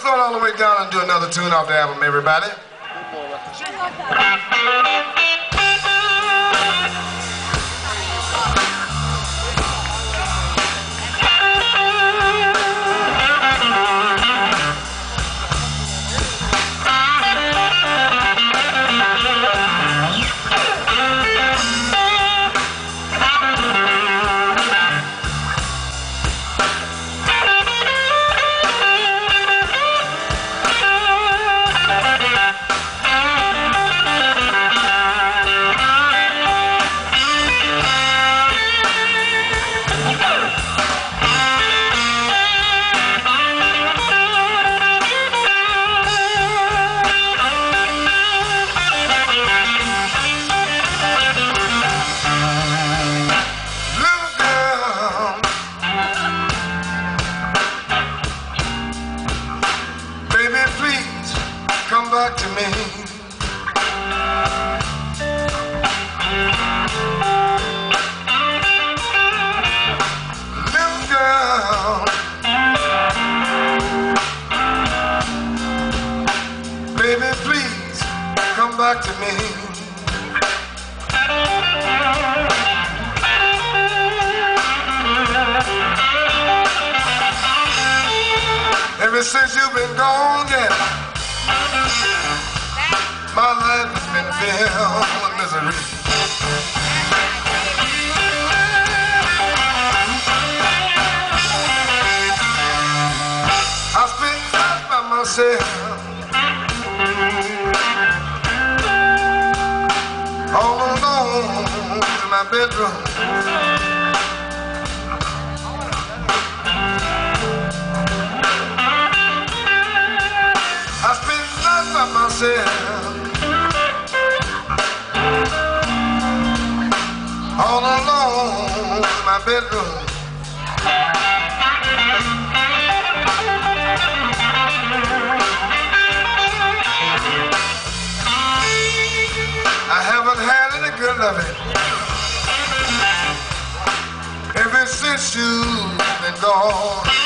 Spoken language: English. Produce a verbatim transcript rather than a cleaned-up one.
going all the way down and do another tune off the album, everybody. Come back to me. Little girl, baby, please come back to me. Ever since you've been gone, yeah, my life has been filled with misery. I spend nights by myself, all alone in my bedroom. I spend nights by myself, all alone in my bedroom. I haven't had any good loving ever since you've been gone.